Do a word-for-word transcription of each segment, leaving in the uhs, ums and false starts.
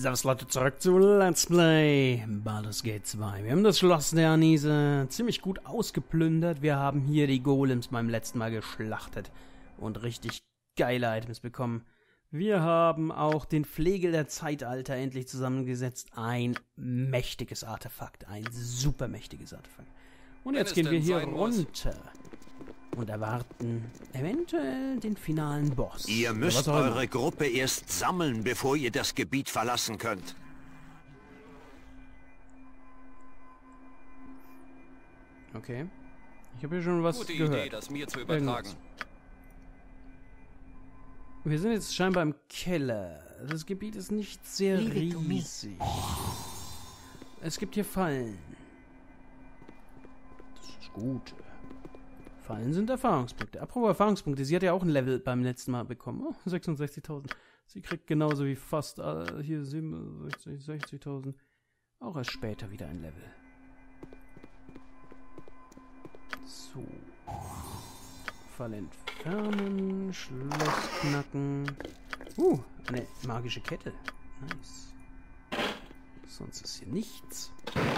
Servus Leute, zurück zu Let's Play Baldur's Gate zwei. Wir haben das Schloss der Anise ziemlich gut ausgeplündert. Wir haben hier die Golems beim letzten Mal geschlachtet und richtig geile Items bekommen. Wir haben auch den Flegel der Zeitalter endlich zusammengesetzt. Ein mächtiges Artefakt, ein super mächtiges Artefakt. Und jetzt gehen wir hier runter und erwarten eventuell den finalen Boss. Ihr müsst eure Gruppe erst sammeln, bevor ihr das Gebiet verlassen könnt. Okay. Ich habe hier schon was Gute gehört. Idee, das mir zu übertragen. Irgendwas. Wir sind jetzt scheinbar im Keller. Das Gebiet ist nicht sehr riesig. Es gibt hier Fallen. Das ist gut. Fallen sind Erfahrungspunkte. Apropos Erfahrungspunkte, sie hat ja auch ein Level beim letzten Mal bekommen. Oh, sechsundsechzigtausend. Sie kriegt genauso wie fast äh, hier siebenundsechzig, sechzigtausend. Auch erst später wieder ein Level. So. Fall entfernen. Schloss knacken. Uh, eine magische Kette. Nice. Sonst ist hier nichts.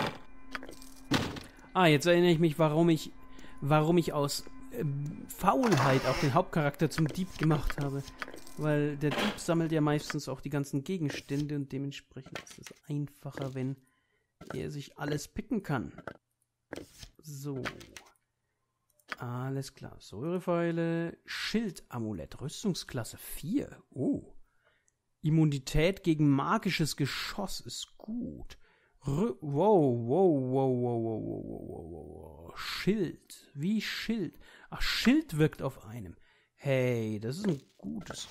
Ah, jetzt erinnere ich mich, warum ich warum ich aus äh, Faulheit auch den Hauptcharakter zum Dieb gemacht habe. Weil der Dieb sammelt ja meistens auch die ganzen Gegenstände und dementsprechend ist es einfacher, wenn er sich alles picken kann. So. Alles klar. Säurepfeile, Schildamulett, Rüstungsklasse vier. Oh. Immunität gegen magisches Geschoss ist gut. R wow, wow, wow, wow, wow, wow, wow, wow, wow. Schild. Wie Schild? Ach, Schild wirkt auf einem. Hey, das ist ein gutes.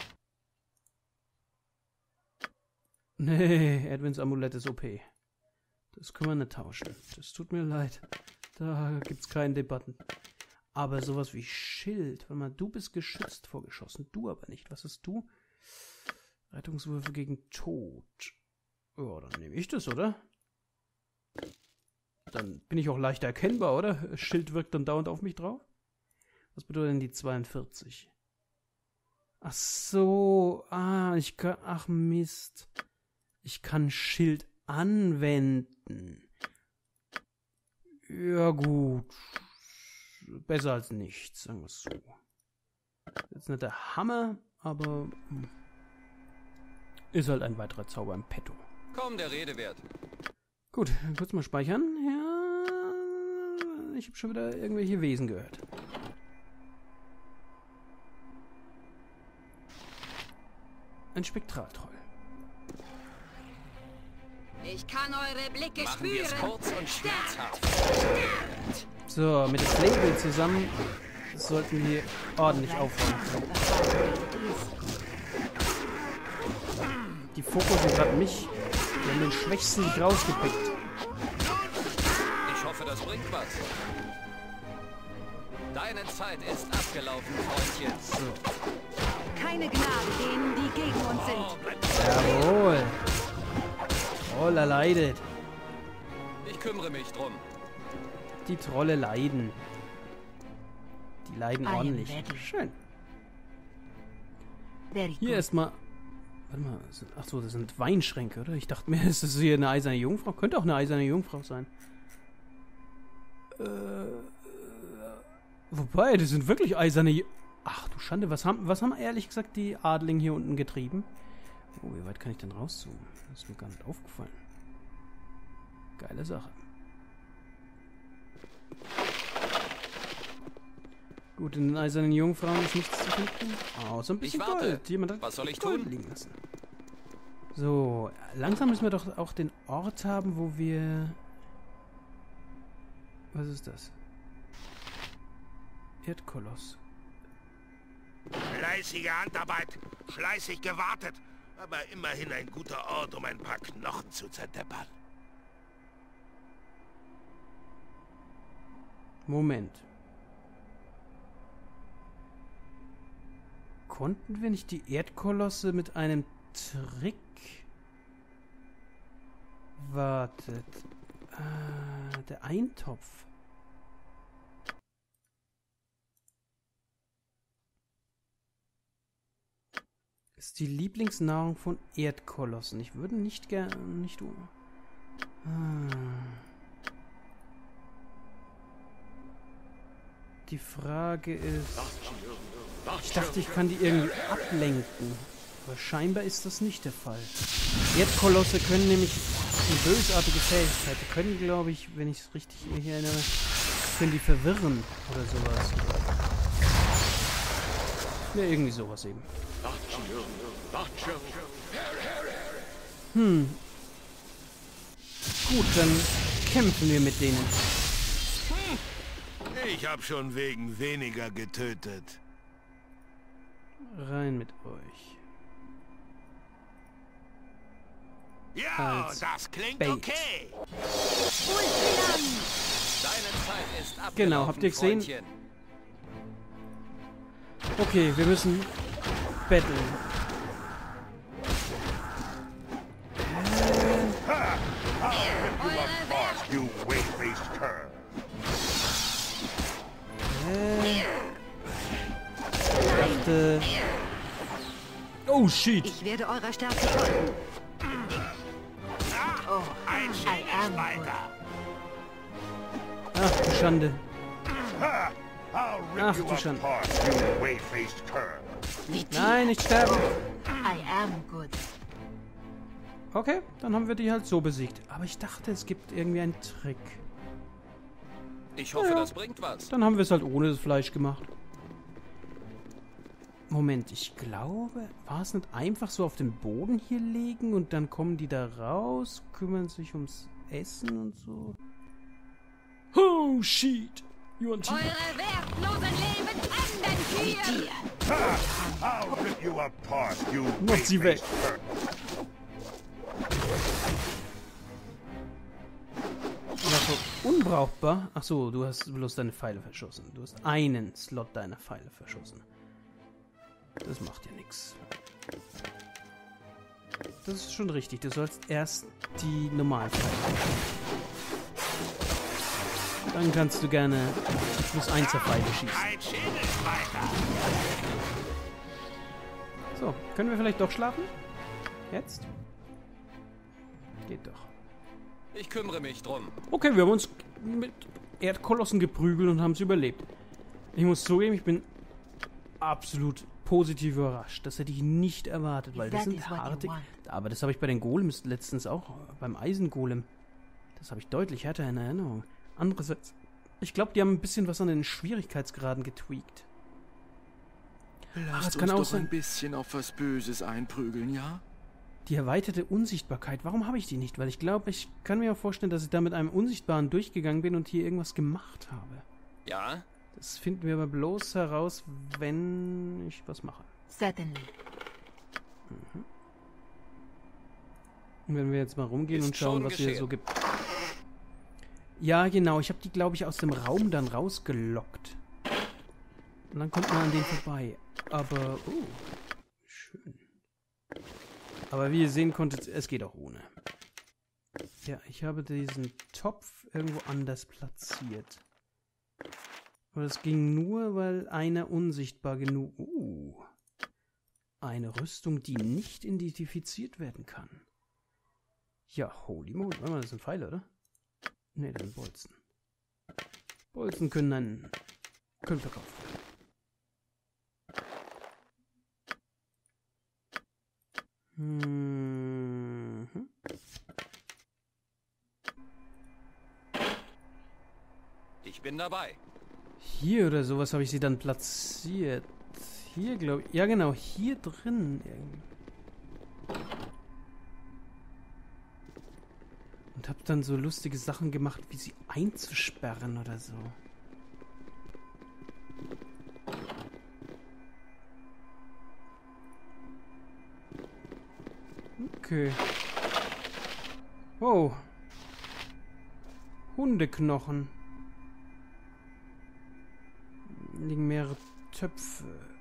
Nee, Edwins Amulett ist O P. Das können wir nicht tauschen. Das tut mir leid. Da gibt's keine Debatten. Aber sowas wie Schild. Warte mal, du bist geschützt vor Geschossen. Du aber nicht. Was hast du? Rettungswürfe gegen Tod. Ja, dann nehme ich das, oder? Dann bin ich auch leichter erkennbar, oder? Schild wirkt dann dauernd auf mich drauf. Was bedeutet denn die zweiundvierzig? Ach so. Ah, ich kann... Ach Mist. Ich kann Schild anwenden. Ja gut. Besser als nichts, sagen wir es so. Jetzt nicht der Hammer, aber... ist halt ein weiterer Zauber im Petto. Komm, der Rede wert. Gut, kurz mal speichern. Ja, ich habe schon wieder irgendwelche Wesen gehört. Ein Spektraltroll. Ich kann eure Blicke Machen wir es spüren. kurz und schmerzhaft. So, mit dem Flegel zusammen sollten wir ordentlich aufräumen können. Die Fokus sind gerade mich. Wir haben den Schwächsten nicht rausgepickt. Ich hoffe, das bringt was. Deine Zeit ist abgelaufen, Freundchen. So. Keine Gnade denen, die gegen uns sind. Jawohl. Troll erleidet. Ich kümmere mich drum. Die Trolle leiden. Die leiden ordentlich. Schön. Hier erstmal. Warte mal. Ach so, das sind Weinschränke, oder? Ich dachte mir, ist das hier eine eiserne Jungfrau? Könnte auch eine eiserne Jungfrau sein. Äh. Wobei, das sind wirklich eiserne. J Ach du Schande, was haben, was haben ehrlich gesagt die Adligen hier unten getrieben? Oh, wie weit kann ich denn rauszoomen? Das ist mir gar nicht aufgefallen. Geile Sache. Gut, in den eisernen Jungfrauen ist nichts zu finden. Außer ein bisschen Ich warte. Gold. Jemand hat Was soll ich Gold tun? liegen lassen. So, langsam müssen wir doch auch den Ort haben, wo wir... Was ist das? Erdkoloss. Fleißige Handarbeit, fleißig gewartet, aber immerhin ein guter Ort, um ein paar Knochen zu zerdeppern. Moment. Konnten wir nicht die Erdkolosse mit einem Trick... Wartet. Ah, der Eintopf. Ist die Lieblingsnahrung von Erdkolossen. Ich würde nicht gerne... nicht... Ah. Die Frage ist... Ich dachte, ich kann die irgendwie ablenken. Aber scheinbar ist das nicht der Fall. Erdkolosse können nämlich eine bösartige Fähigkeit. Die können, glaube ich, wenn ich es richtig mich erinnere, können die verwirren oder sowas. Ja, irgendwie sowas eben. Hm. Gut, dann kämpfen wir mit denen. Ich habe schon wegen weniger getötet. Rein mit euch. Ja, Als das klingt Bait. okay. Deine Zeit ist abgelaufen, Genau, habt ihr gesehen? Freundchen. Okay, wir müssen betteln. You weight-based cur. Äh, ich dachte... Oh, shit. Ich werde eurer Stärke folgen. Oh, Ein I am Weiter. Ach, du Schande. I'll rip Ach, you du Schande. apart, you weight-faced cur. Nein, nicht sterben. I am good. Okay, dann haben wir die halt so besiegt. Aber ich dachte, es gibt irgendwie einen Trick. Ich hoffe, Ja. das bringt was. Dann haben wir es halt ohne das Fleisch gemacht. Moment, ich glaube, war es nicht einfach so auf den Boden hier legen und dann kommen die da raus, kümmern sich ums Essen und so? Oh, shit. You want to... Eure wertlosen Leben enden hier! I'll rip you apart, you Mach sie weg. weight-faced cur. Also, unbrauchbar? Ach so, du hast bloß deine Pfeile verschossen. Du hast einen Slot deiner Pfeile verschossen. Das macht ja nichts. Das ist schon richtig. Du sollst erst die normalen Pfeile. Dann kannst du gerne plus eins der Pfeile schießen. Ein Schädelspalter. So, können wir vielleicht doch schlafen? Jetzt? Geht doch. Ich kümmere mich drum. Okay, wir haben uns mit Erdkolossen geprügelt und haben es überlebt. Ich muss zugeben, ich bin absolut positiv überrascht. Das hätte ich nicht erwartet, weil das That sind is what you harte... want. Aber das habe ich bei den Golems letztens auch, beim Eisengolem. Das habe ich deutlich härter in Erinnerung. Andererseits, ich glaube, die haben ein bisschen was an den Schwierigkeitsgraden getweakt. Lasst das kann uns auch doch sein. ein bisschen auf was Böses einprügeln, ja? Die erweiterte Unsichtbarkeit, warum habe ich die nicht? Weil ich glaube, ich kann mir auch vorstellen, dass ich da mit einem Unsichtbaren durchgegangen bin und hier irgendwas gemacht habe. Ja? Das finden wir aber bloß heraus, wenn ich was mache. Certainly. Und wenn wir jetzt mal rumgehen Ist und schauen, schon was hier geschehen. so gibt. Ja, genau. Ich habe die, glaube ich, aus dem Raum dann rausgelockt. Und dann kommt man an denen vorbei. Aber, oh, schön. Aber wie ihr sehen konntet, es geht auch ohne. Ja, ich habe diesen Topf irgendwo anders platziert. Aber das ging nur, weil einer unsichtbar genug... Uh, eine Rüstung, die nicht identifiziert werden kann. Ja, holy moly. Warte mal, das sind Pfeile, oder? Ne, das sind Bolzen. Bolzen können dann... können verkauft werden. Mhm. Ich bin dabei. Hier oder sowas habe ich sie dann platziert. Hier, glaube ich. Ja, genau. Hier drin. irgendwie. Und habe dann so lustige Sachen gemacht, wie sie einzusperren oder so. Okay. Wow. Hundeknochen. Liegen mehrere Töpfe.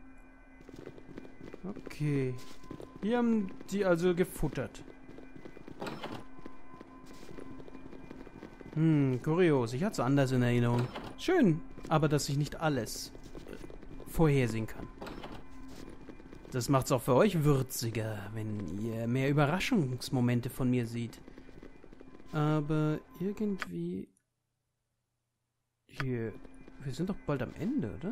Okay. Hier haben die also gefuttert. Hm, kurios. Ich hatte es anders in Erinnerung. Schön, aber dass ich nicht alles vorhersehen kann. Das macht's auch für euch würziger, wenn ihr mehr Überraschungsmomente von mir seht. Aber irgendwie... Hier... Wir sind doch bald am Ende, oder?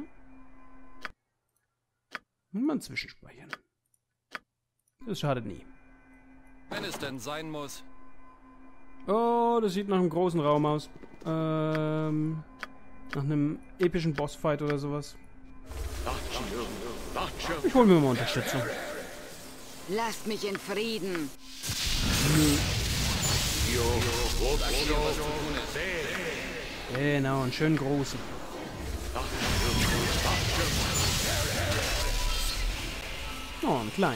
Mal zwischenspeichern. Das schadet nie. Wenn es denn sein muss. Oh, das sieht nach einem großen Raum aus. Ähm... Nach einem epischen Bossfight oder sowas. Ich hol mir mal Unterstützung. Lasst mich in Frieden. Genau, einen schönen großen. Oh, einen kleinen.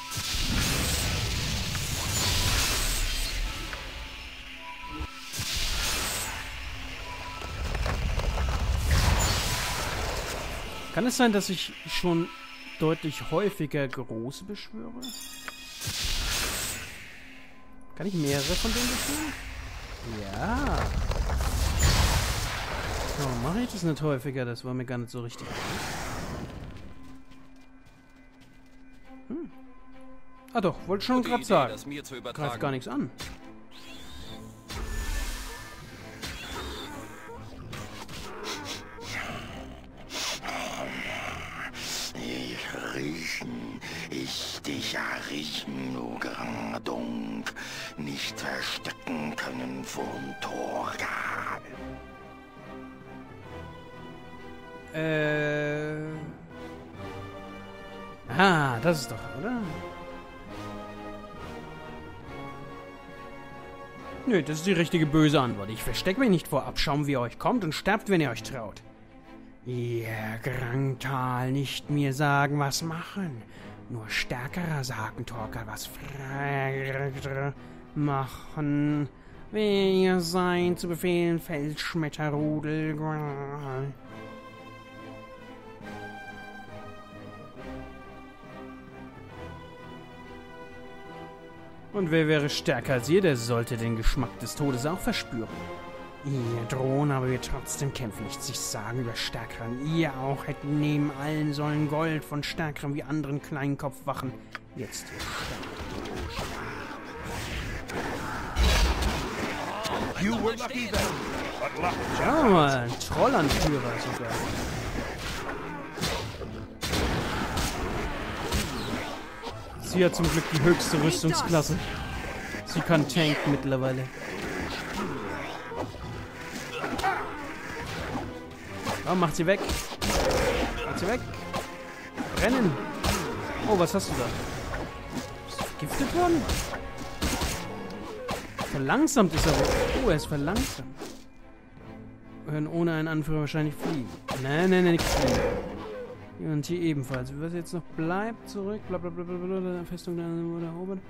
Kann es sein, dass ich schon deutlich häufiger große beschwöre? Kann ich mehrere von denen beschwören? Ja. Warum mache ich das nicht häufiger? Das war mir gar nicht so richtig. Hm. Ah doch, wollte schon gerade sagen. Greift gar nichts an. Riechen, ich dich riechen, o Grandung, nicht verstecken können von Torgal. Äh. Ah, das ist doch, oder? Nö, das ist die richtige böse Antwort. Ich verstecke mich nicht vor Abschaum, wie ihr euch kommt und sterbt, wenn ihr euch traut. Ihr Grangtal nicht mir sagen, was machen. Nur stärkerer sagen Torgal, was frei machen. Wer ihr seid, zu befehlen, Feldschmetterrudel. Und wer wäre stärker als ihr, der sollte den Geschmack des Todes auch verspüren. Ihr drohen, aber wir trotzdem kämpfen. Nichts sich sagen über Stärkeren. Ihr auch hättet neben allen sollen Gold von Stärkeren wie anderen Kleinkopfwachen. Jetzt ihr sterbt. Schau mal, ein Trollanführer sogar. Sie hat zum Glück die höchste Rüstungsklasse. Sie kann tanken mittlerweile. Oh, macht sie weg. Macht sie weg. Brennen. Oh, was hast du da? Bist du vergiftet worden? Verlangsamt ist er wohl. Oh, er ist verlangsamt. Wir können ohne einen Anführer wahrscheinlich fliegen. Nein, nein, nein, nichts fliegen. Und hier ebenfalls. Was jetzt noch bleibt, zurück. Blablabla. Bla, bla, bla, Festung wurde erobert.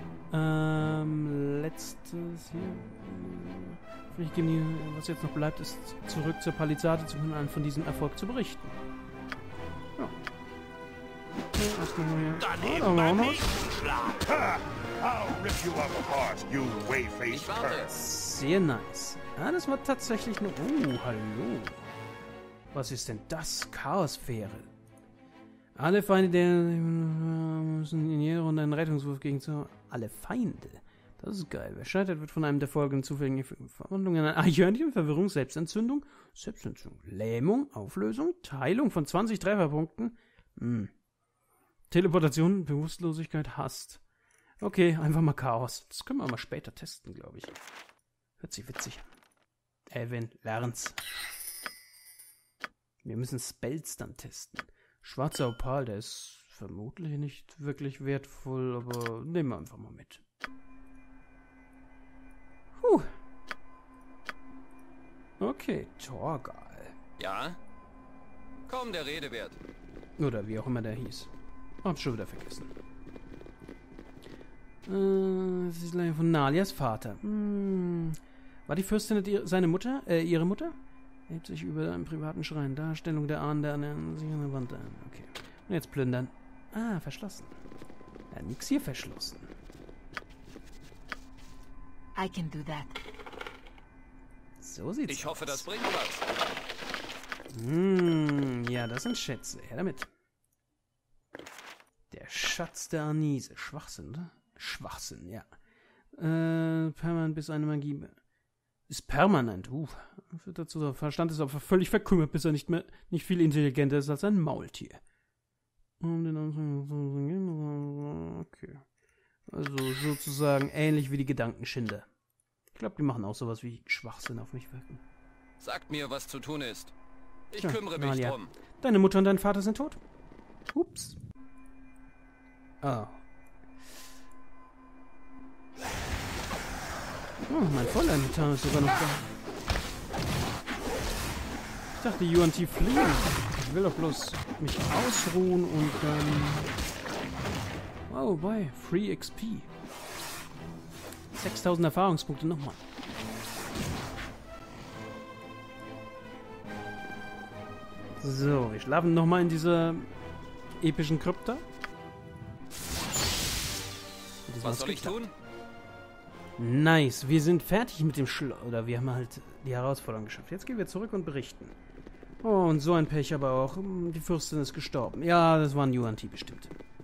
Ähm, letztes hier. Ich gebe die, was jetzt noch bleibt, ist zurück zur Palisade zu können, von diesem Erfolg zu berichten. Ja. Okay, erstmal hier. Daneben oh, beim noch. nächsten Schlag. I'll rip you up apart, you way-faced cur. Sehr nice. Ah, das war tatsächlich eine... Oh, hallo. Was ist denn das? Chaosphäre. Alle Feinde, der müssen in jeder Runde einen Rettungswurf gegen zu... Alle Feinde? Das ist geil. Wer scheitert, wird von einem der folgenden zufälligen Verwandlungen an Eichhörnchen, Verwirrung, Selbstentzündung, Selbstentzündung, Lähmung, Auflösung, Teilung von zwanzig Trefferpunkten, hm. Teleportation, Bewusstlosigkeit, Hass. Okay, einfach mal Chaos. Das können wir mal später testen, glaube ich. Hört sich witzig an. Evan, lern's. Wir müssen Spells dann testen. Schwarzer Opal, der ist vermutlich nicht wirklich wertvoll, aber nehmen wir einfach mal mit. Puh. Okay, Torgal. Ja? Kaum der Rede wert. Oder wie auch immer der hieß. Hab's schon wieder vergessen. Äh, das ist leider von Nalias Vater. Hm. War die Fürstin die, seine Mutter? Äh, ihre Mutter? Hebt sich über einen privaten Schrein. Darstellung der Ahnen der an sich an der Wand ein. Okay. Und jetzt plündern. Ah, verschlossen. Ja, nix hier verschlossen. I can do that. So sieht's aus. Ich hoffe, das bringt was. Hm, ja, das sind Schätze. Her damit. Der Schatz der Anise. Schwachsinn, oder? Schwachsinn, ja. Äh, permanent bis eine Magie... Ist permanent. Uh, dazu der Verstand ist aber völlig verkümmert, bis er nicht mehr nicht viel intelligenter ist als ein Maultier. Okay. Also sozusagen ähnlich wie die Gedankenschinder. Ich glaube, die machen auch sowas wie Schwachsinn auf mich wirken. Sagt mir, was zu tun ist. Ich Tja, kümmere mich Nalia. drum. Deine Mutter und dein Vater sind tot? Ups. Ah. Oh, mein Vollinventar ist sogar noch da. Ich dachte, Yuan Ti fliegen. Ich will doch bloß mich ausruhen und dann... Oh, bei Free X P. sechstausend Erfahrungspunkte nochmal. So, wir schlafen nochmal in dieser epischen Krypta. Was soll ich tun? Nice, wir sind fertig mit dem Schloss. Oder wir haben halt die Herausforderung geschafft. Jetzt gehen wir zurück und berichten. Oh, und so ein Pech aber auch. Die Fürstin ist gestorben. Ja, das war ein Yuan Ti bestimmt.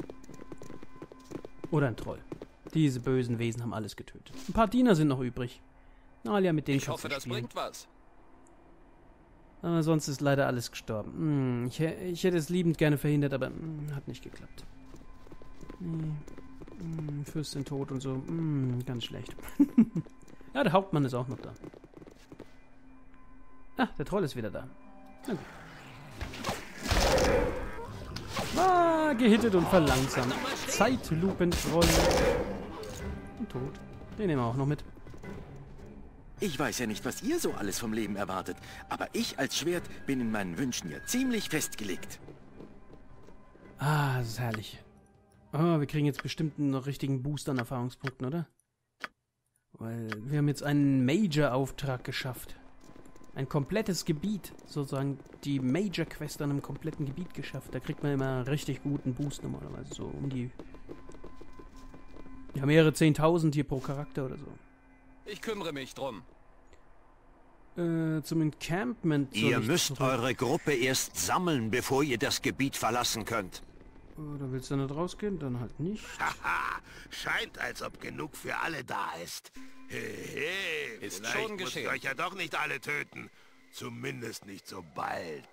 Oder ein Troll. Diese bösen Wesen haben alles getötet. Ein paar Diener sind noch übrig. Nalia, mit denen Ich hoffe, das spielen. bringt was. Aber sonst ist leider alles gestorben. Hm, ich, ich hätte es liebend gerne verhindert, aber hm, hat nicht geklappt. Hm. Hm, Fürstin tot und so. Hm, ganz schlecht. Ja, der Hauptmann ist auch noch da. Ah, der Troll ist wieder da. Na gut. Ah, gehittet und verlangsamt. Zeitlupentroll. Und tot. Den nehmen wir auch noch mit. Ich weiß ja nicht, was ihr so alles vom Leben erwartet, aber ich als Schwert bin in meinen Wünschen ja ziemlich festgelegt. Ah, das ist herrlich. Oh, wir kriegen jetzt bestimmt einen richtigen Boost an Erfahrungspunkten, oder? Weil wir haben jetzt einen Major-Auftrag geschafft. Ein komplettes Gebiet, sozusagen die Major-Quest an einem kompletten Gebiet geschafft. Da kriegt man immer einen richtig guten Boost normalerweise, so um die... Ja, mehrere zehntausend hier pro Charakter oder so. Ich kümmere mich drum. Äh, zum Encampment soll Ihr ich müsst zurück. eure Gruppe erst sammeln, bevor ihr das Gebiet verlassen könnt. Oder willst du nicht rausgehen? Dann halt nicht. Haha, scheint, als ob genug für alle da ist. Hehe, Ist vielleicht schon muss ich geschehen. euch ja doch nicht alle töten. Zumindest nicht so bald.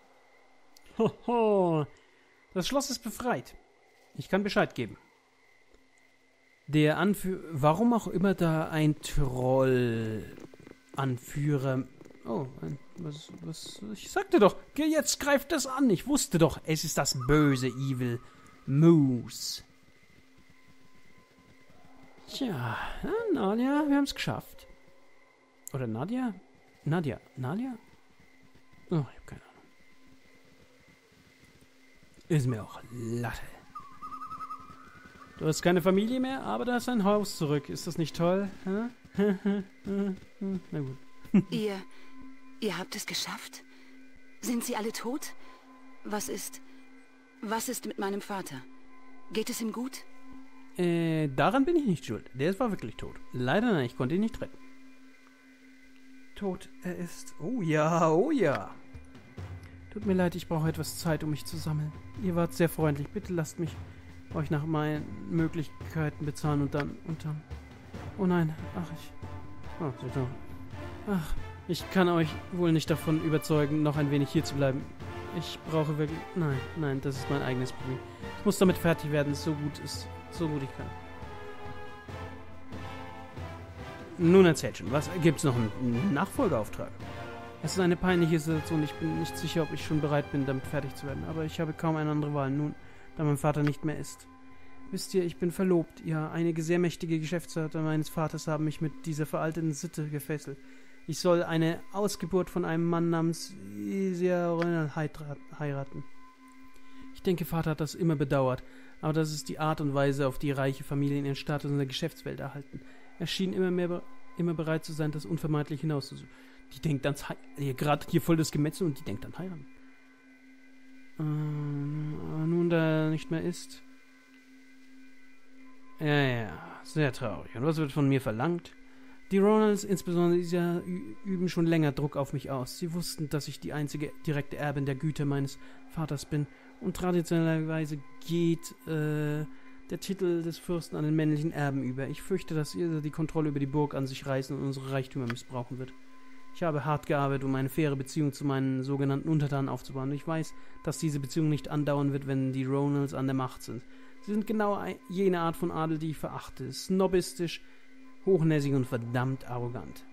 Hoho, das Schloss ist befreit. Ich kann Bescheid geben. Der Anführer, warum auch immer da ein Troll-Anführer... Oh, ein, was, was, ich sagte doch, geh, jetzt greift das an. Ich wusste doch, es ist das böse Evil Moose. Tja, ja, Nadia, wir haben es geschafft. Oder Nadia? Nadia, Nadia? Oh, ich hab keine Ahnung. Ist mir auch Latte. Du hast keine Familie mehr, aber da ist ein Haus zurück. Ist das nicht toll? Hä? Na gut. Ihr, ihr habt es geschafft? Sind sie alle tot? Was ist, was ist mit meinem Vater? Geht es ihm gut? Äh, daran bin ich nicht schuld. Der war wirklich tot. Leider nein, ich konnte ihn nicht retten. Tot, er ist... Oh ja, oh ja. Tut mir leid, ich brauche etwas Zeit, um mich zu sammeln. Ihr wart sehr freundlich. Bitte lasst mich euch nach meinen Möglichkeiten bezahlen und dann... und dann... Oh nein, ach, ich... Oh, seht doch. Ach, ich kann euch wohl nicht davon überzeugen, noch ein wenig hier zu bleiben. Ich brauche wirklich... Nein, nein, das ist mein eigenes Problem. Ich muss damit fertig werden, so gut ist... So gut ich kann. Nun erzählt schon, was gibt's noch einen Nachfolgeauftrag? Es ist eine peinliche Situation, ich bin nicht sicher, ob ich schon bereit bin, damit fertig zu werden, aber ich habe kaum eine andere Wahl, nun, da mein Vater nicht mehr ist. Wisst ihr, ich bin verlobt, ja, einige sehr mächtige Geschäftsleute meines Vaters haben mich mit dieser veralteten Sitte gefesselt. Ich soll eine Ausgeburt von einem Mann namens Isia heiraten. Ich denke, Vater hat das immer bedauert, aber das ist die Art und Weise, auf die reiche Familien ihren Status in der Geschäftswelt erhalten. Er schien immer mehr immer bereit zu sein, das unvermeidlich hinauszusuchen. Die denkt ans Heiraten. Gerade hier voll das Gemetzel und die denkt an Heiraten. Ähm, aber nun, da er nicht mehr ist. Ja, ja, sehr traurig. Und was wird von mir verlangt? Die Ronalds, insbesondere Isia, üben schon länger Druck auf mich aus. Sie wussten, dass ich die einzige direkte Erbin der Güter meines Vaters bin Und traditionellerweise geht äh, der Titel des Fürsten an den männlichen Erben über. Ich fürchte, dass ihr die Kontrolle über die Burg an sich reißen und unsere Reichtümer missbrauchen wird. Ich habe hart gearbeitet, um eine faire Beziehung zu meinen sogenannten Untertanen aufzubauen. Und ich weiß, dass diese Beziehung nicht andauern wird, wenn die Ronalds an der Macht sind. Sie sind genau jene Art von Adel, die ich verachte. Snobistisch, hochnäsig und verdammt arrogant.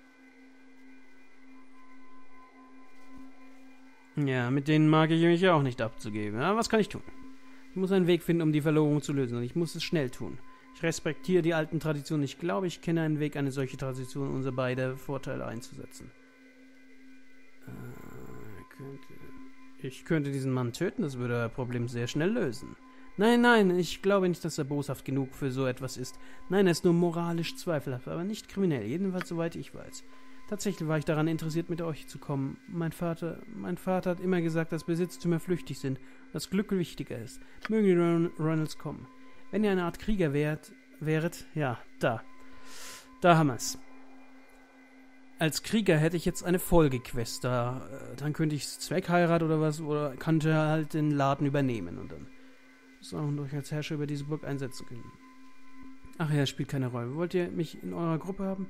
Ja, mit denen mag ich mich auch nicht abzugeben. Aber was kann ich tun? Ich muss einen Weg finden, um die Verlobung zu lösen. Und ich muss es schnell tun. Ich respektiere die alten Traditionen. Ich glaube, ich kenne einen Weg, eine solche Tradition unser beider Vorteile einzusetzen. Äh, könnte, ich könnte diesen Mann töten. Das würde euer Problem sehr schnell lösen. Nein, nein, ich glaube nicht, dass er boshaft genug für so etwas ist. Nein, er ist nur moralisch zweifelhaft, aber nicht kriminell. Jedenfalls, soweit ich weiß. Tatsächlich war ich daran interessiert, mit euch zu kommen. Mein Vater, mein Vater hat immer gesagt, dass Besitztümer flüchtig sind, dass Glück wichtiger ist. Mögen die Ron Ronalds kommen. Wenn ihr eine Art Krieger wärt, wäret, ja, da. Da haben wir's. Als Krieger hätte ich jetzt eine Folgequest. Da, äh, dann könnte ich Zweckheirat oder was, oder könnte halt den Laden übernehmen und dann sollen euch als Herrscher über diese Burg einsetzen können. Ach ja, spielt keine Rolle. Wollt ihr mich in eurer Gruppe haben?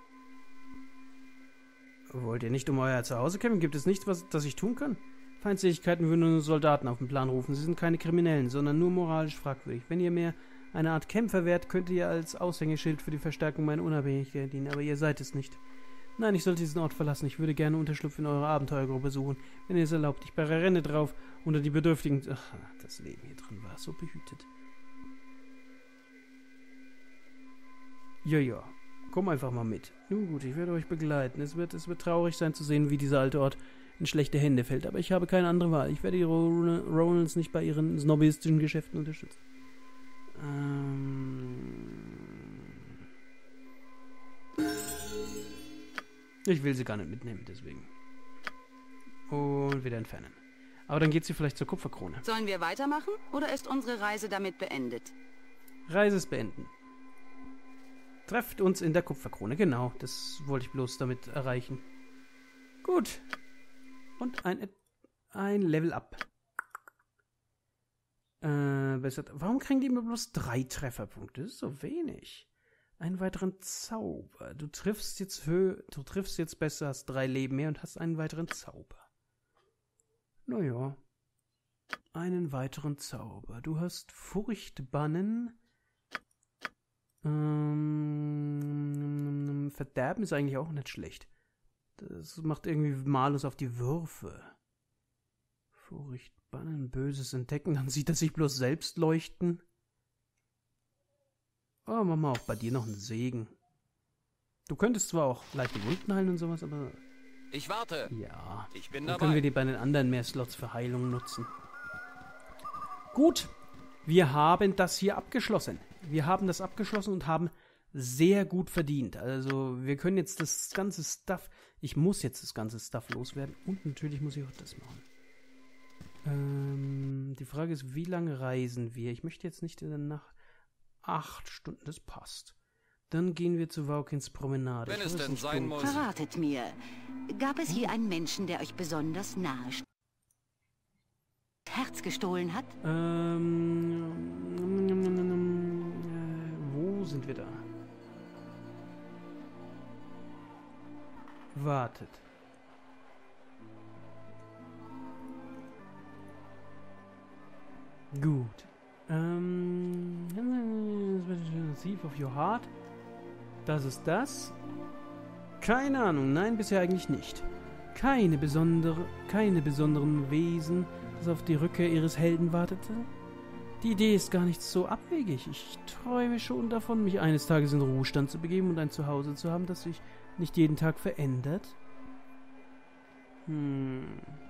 Wollt ihr nicht um euer Zuhause kämpfen? Gibt es nichts, was das ich tun kann? Feindseligkeiten würden nur Soldaten auf den Plan rufen. Sie sind keine Kriminellen, sondern nur moralisch fragwürdig. Wenn ihr mehr eine Art Kämpfer wärt, könnt ihr als Aushängeschild für die Verstärkung meiner Unabhängigkeit dienen, aber ihr seid es nicht. Nein, ich sollte diesen Ort verlassen. Ich würde gerne Unterschlupf in eurer Abenteuergruppe suchen, wenn ihr es erlaubt. Ich barre Renne drauf, unter die Bedürftigen... Ach, das Leben hier drin war so behütet. Ja, ja. Komm einfach mal mit. Nun gut, ich werde euch begleiten. Es wird, es wird traurig sein zu sehen, wie dieser alte Ort in schlechte Hände fällt, aber ich habe keine andere Wahl. Ich werde die Ronalds nicht bei ihren snobistischen Geschäften unterstützen. Ähm ich will sie gar nicht mitnehmen, deswegen. Und wieder entfernen. Aber dann geht sie vielleicht zur Kupferkrone. Sollen wir weitermachen oder ist unsere Reise damit beendet? Reise ist beenden. Trefft uns in der Kupferkrone, genau. Das wollte ich bloß damit erreichen. Gut. Und ein, ein Level up. Äh, besser, warum kriegen die immer bloß drei Trefferpunkte? Das ist so wenig. Einen weiteren Zauber. Du triffst jetzt hö du triffst jetzt besser, hast drei Leben mehr und hast einen weiteren Zauber. Naja. Einen weiteren Zauber. Du hast Furcht bannen. Ähm, Verderben ist eigentlich auch nicht schlecht. Das macht irgendwie Malus auf die Würfe. Furcht bannen, Böses entdecken, dann sieht er sich bloß selbst leuchten. Oh, mach mal auch bei dir noch einen Segen. Du könntest zwar auch leichte Wunden heilen und sowas, aber... Ich warte. Ja, ich bin dann dabei. können wir die bei den anderen mehr Slots für Heilung nutzen. Gut, wir haben das hier abgeschlossen. Wir haben das abgeschlossen und haben sehr gut verdient. Also wir können jetzt das ganze Stuff... Ich muss jetzt das ganze Stuff loswerden. Und natürlich muss ich auch das machen. Ähm, die Frage ist, wie lange reisen wir? Ich möchte jetzt nicht in der Nacht... Acht Stunden, das passt. Dann gehen wir zu Waukins Promenade. Wenn es denn sein muss. Verratet mir, gab es hier einen Menschen, der euch besonders nahe stand? Herz gestohlen hat? Ähm, äh, wo sind wir da? Wartet. Gut. Ähm, Thief of Your Heart. Das ist das. Keine Ahnung, nein, bisher eigentlich nicht. Keine besondere, keine besonderen Wesen, das auf die Rückkehr ihres Helden wartete. Die Idee ist gar nicht so abwegig. Ich träume schon davon, mich eines Tages in Ruhestand zu begeben und ein Zuhause zu haben, das sich nicht jeden Tag verändert. Hm.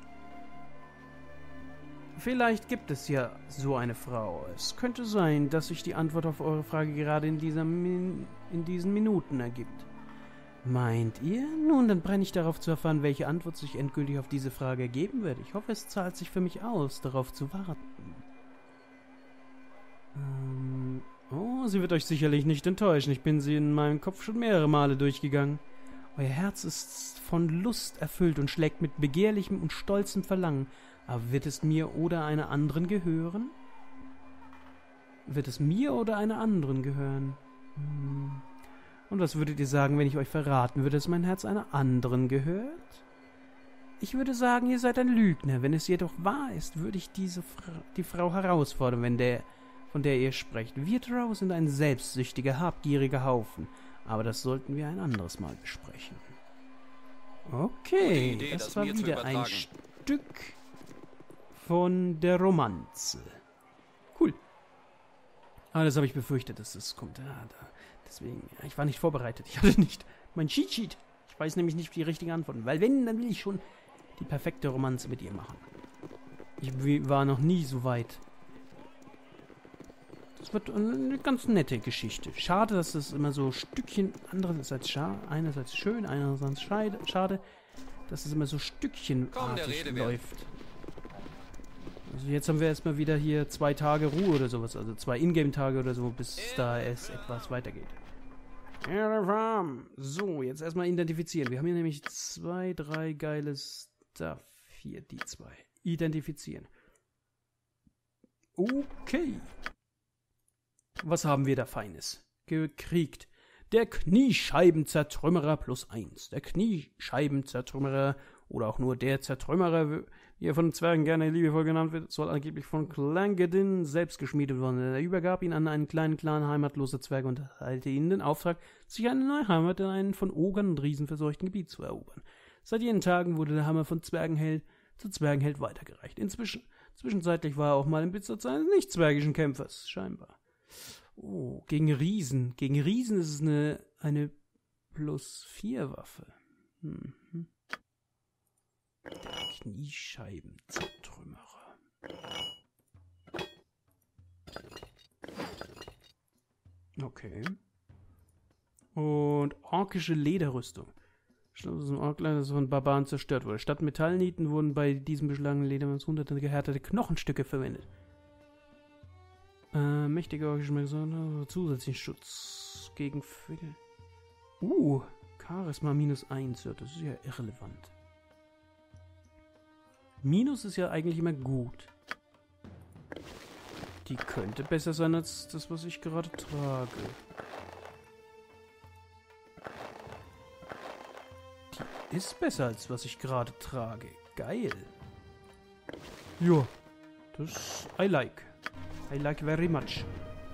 Vielleicht gibt es ja so eine Frau. Es könnte sein, dass sich die Antwort auf eure Frage gerade in, dieser Min- in diesen Minuten ergibt. Meint ihr? Nun, dann brenne ich darauf zu erfahren, welche Antwort sich endgültig auf diese Frage ergeben wird. Ich hoffe, es zahlt sich für mich aus, darauf zu warten. Ähm, oh, sie wird euch sicherlich nicht enttäuschen. Ich bin sie in meinem Kopf schon mehrere Male durchgegangen. Euer Herz ist von Lust erfüllt und schlägt mit begehrlichem und stolzem Verlangen. Aber wird es mir oder einer anderen gehören? Wird es mir oder einer anderen gehören? Hm. Und was würdet ihr sagen, wenn ich euch verraten würde, dass mein Herz einer anderen gehört? Ich würde sagen, ihr seid ein Lügner. Wenn es jedoch wahr ist, würde ich diese Fra- die Frau herausfordern, wenn der, von der ihr sprecht. Wir Drow sind ein selbstsüchtiger, habgieriger Haufen. Aber das sollten wir ein anderes Mal besprechen. Okay, Idee, das das war mir zu wieder ein übertragen. Stück von der Romanze. Cool. Ah, das habe ich befürchtet, dass das kommt. Ah, da. Deswegen, ja, ich war nicht vorbereitet. Ich hatte nicht mein Cheat Sheet. Ich weiß nämlich nicht die richtigen Antworten. Weil wenn, dann will ich schon die perfekte Romanze mit ihr machen. Ich wie- war noch nie so weit. Das wird eine ganz nette Geschichte. Schade, dass das immer so Stückchen, andererseits schade, einerseits schön, einerseits schade, schade, dass es immer so Komm, der stückchenartig Rede wert. läuft. Also jetzt haben wir erstmal wieder hier zwei Tage Ruhe oder sowas, also zwei Ingame-Tage oder so, bis da es etwas weitergeht. So, jetzt erstmal identifizieren. Wir haben hier nämlich zwei, drei geile Stuff. Hier, die zwei. Identifizieren. Okay. Was haben wir da Feines? Gekriegt. Der Kniescheibenzertrümmerer plus eins. Der Kniescheibenzertrümmerer oder auch nur der Zertrümmerer, wie er von den Zwergen gerne liebevoll genannt wird, soll angeblich von Clangeddin selbst geschmiedet worden sein. Er übergab ihn an einen kleinen Clan heimatloser Zwerge und erteilte ihnen den Auftrag, sich eine neue Heimat in einem von Ogern und Riesen verseuchten Gebiet zu erobern. Seit jenen Tagen wurde der Hammer von Zwergenheld zu Zwergenheld weitergereicht. Inzwischen, zwischenzeitlich war er auch mal im Besitz eines nicht-zwergischen Kämpfers, scheinbar. Oh, gegen Riesen. Gegen Riesen ist es eine, eine plus vier Waffe. Mhm. Der Kniescheibenzertrümmerer. Okay. Und orkische Lederrüstung. Das ist ein Orklein, das von Barbaren zerstört wurde. Statt Metallnieten wurden bei diesem beschlagenen Ledermanns hunderte gehärtete Knochenstücke verwendet. Äh, mächtige orkische Messer, zusätzlichen Schutz gegen Vögel. Uh, Charisma minus eins. Ja, das ist ja irrelevant. Minus ist ja eigentlich immer gut. Die könnte besser sein als das, was ich gerade trage. Die ist besser als was ich gerade trage. Geil. Ja, das I like. I like very much.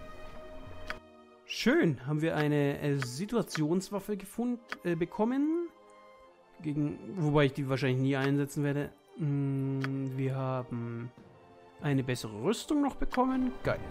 Schön, haben wir eine äh, Situationswaffe gefunden, äh, bekommen. Gegen, wobei ich die wahrscheinlich nie einsetzen werde. Mm, wir haben eine bessere Rüstung noch bekommen. Geil.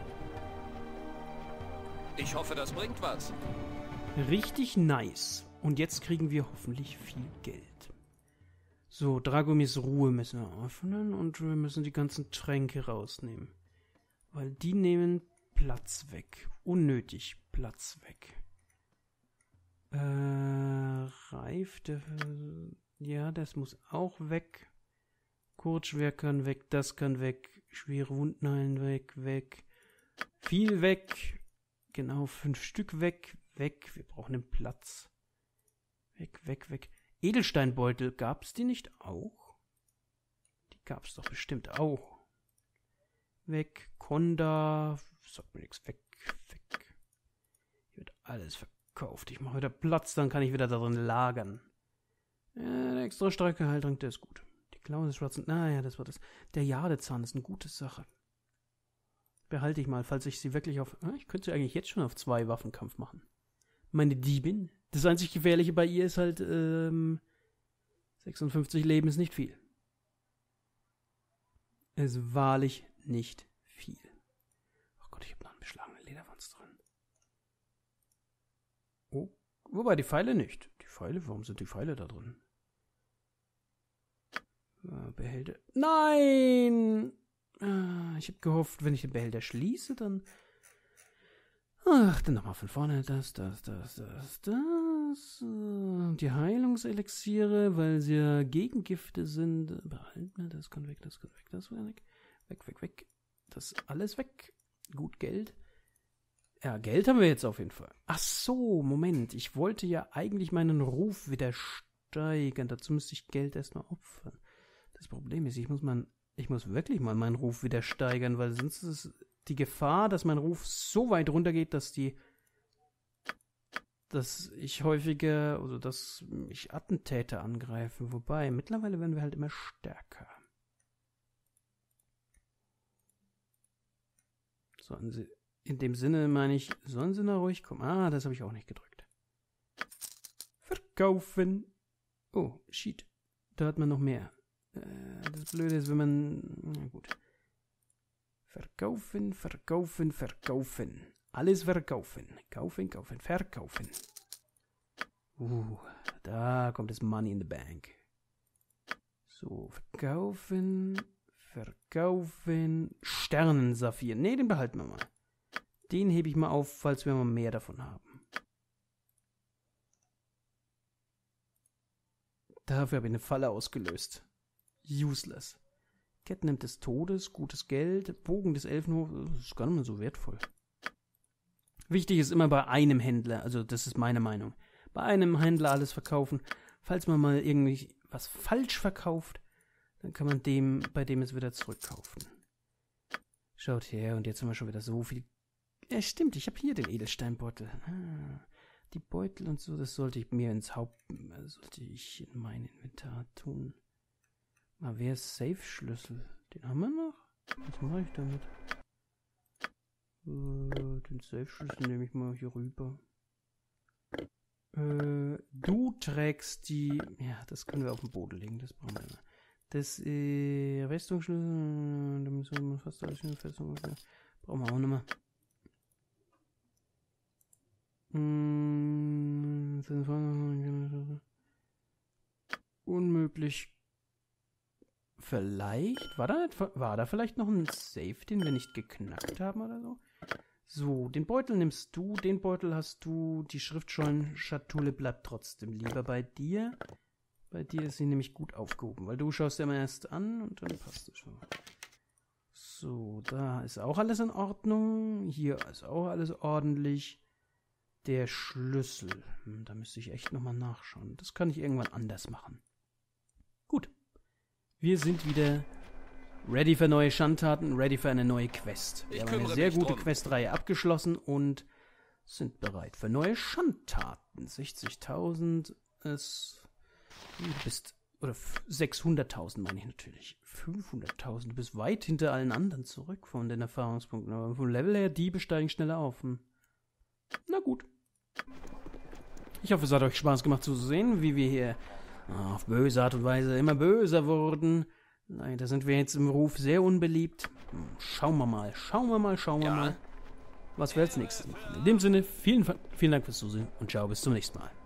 Ich hoffe, das bringt was. Richtig nice. Und jetzt kriegen wir hoffentlich viel Geld. So, Dragomirs Ruhe müssen wir öffnen und wir müssen die ganzen Tränke rausnehmen. Weil die nehmen Platz weg. Unnötig Platz weg. Äh, Reif, der, ja, das muss auch weg. Kurzschwer kann weg, das kann weg. Schwere Wunden heilen weg, weg. Viel weg. Genau, fünf Stück weg, weg. Wir brauchen den Platz. Weg, weg, weg. Edelsteinbeutel, gab's die nicht auch? Die gab's doch bestimmt auch. Weg, Konda, sagt mir nichts, weg, weg. Hier wird alles verkauft. Ich mache wieder Platz, dann kann ich wieder darin lagern. Ja, der extra starke Heiltrank, der ist gut. Die Klaue des schwarzen, naja, das war das. Der Jadezahn ist eine gute Sache. Behalte ich mal, falls ich sie wirklich auf, ich könnte sie eigentlich jetzt schon auf zwei Waffenkampf machen. Meine Diebin. Das einzig Gefährliche bei ihr ist halt, ähm, sechsundfünfzig Leben ist nicht viel. Ist wahrlich nicht viel. Oh Gott, ich habe noch einen beschlagenen Lederwanz drin. Oh, wobei die Pfeile nicht. Die Pfeile, warum sind die Pfeile da drin? Äh, Behälter. Nein! Ah, ich habe gehofft, wenn ich den Behälter schließe, dann... Ach, dann nochmal von vorne. Das, das, das, das, das. Die Heilungselixiere, weil sie ja Gegengifte sind. Behalten wir, das kann weg, das kann weg, das kann weg. Weg, weg, weg. Das ist alles weg. Gut, Geld. Ja, Geld haben wir jetzt auf jeden Fall. Ach so, Moment. Ich wollte ja eigentlich meinen Ruf wieder steigern. Dazu müsste ich Geld erstmal opfern. Das Problem ist, ich muss mein Ich muss wirklich mal meinen Ruf wieder steigern, weil sonst ist die Gefahr, dass mein Ruf so weit runtergeht, dass die dass ich häufiger, also dass mich Attentäter angreifen. Wobei, mittlerweile werden wir halt immer stärker. Sollen sie, in dem Sinne meine ich, sollen sie noch ruhig kommen? Ah, das habe ich auch nicht gedrückt. Verkaufen. Oh, shit. Da hat man noch mehr. Äh, das Blöde ist, wenn man, na gut. Verkaufen, verkaufen, verkaufen. Alles verkaufen. Kaufen, kaufen, verkaufen. Uh, da kommt das Money in the Bank. So, verkaufen, verkaufen. Sternensaphir. Ne, den behalten wir mal. Den hebe ich mal auf, falls wir mal mehr davon haben. Dafür habe ich eine Falle ausgelöst. Useless. Kettenhemd des Todes, gutes Geld, Bogen des Elfenhofs. Das ist gar nicht mehr so wertvoll. Wichtig ist immer bei einem Händler, also das ist meine Meinung, bei einem Händler alles verkaufen. Falls man mal irgendwie was falsch verkauft, dann kann man dem, bei dem es wieder zurückkaufen. Schaut her, und jetzt haben wir schon wieder so viel. Ja, stimmt, ich habe hier den Edelsteinbeutel. Ah, die Beutel und so, das sollte ich mir ins Haupt, sollte ich in mein Inventar tun. Mal, wer ist Safe-Schlüssel? Den haben wir noch? Was mache ich damit? Äh, den Safe-Schlüssel nehme ich mal hier rüber. Äh, du trägst die... Ja, das können wir auf den Boden legen, das brauchen wir immer. Das, äh, Restungsschlüssel... Da müssen wir fast alles in der Festung... Brauchen wir auch nicht mehr. Hm, unmöglich. Vielleicht, war da, nicht, war da vielleicht noch ein Safe, den wir nicht geknackt haben oder so? So, den Beutel nimmst du, den Beutel hast du, die Schriftschollen-Schatulle bleibt trotzdem lieber bei dir. Bei dir ist sie nämlich gut aufgehoben, weil du schaust ja immer erst an und dann passt es schon. So, da ist auch alles in Ordnung. Hier ist auch alles ordentlich. Der Schlüssel, hm, da müsste ich echt nochmal nachschauen. Das kann ich irgendwann anders machen. Gut. Wir sind wieder ready für neue Schandtaten, ready für eine neue Quest. Wir haben eine sehr gute Questreihe abgeschlossen und sind bereit für neue Schandtaten. sechzigtausend ist... Du bist... Oder sechshunderttausend meine ich natürlich. fünfhunderttausend. Du bist weit hinter allen anderen zurück von den Erfahrungspunkten. Aber vom Level her, die besteigen schneller auf. Hm. Na gut. Ich hoffe, es hat euch Spaß gemacht zu sehen, wie wir hier auf böse Art und Weise immer böser wurden. Leider sind wir jetzt im Ruf sehr unbeliebt. Schauen wir mal, schauen wir mal, schauen wir ja. mal, was wir als nächstes machen. In dem Sinne, vielen, vielen Dank fürs Zusehen und ciao, bis zum nächsten Mal.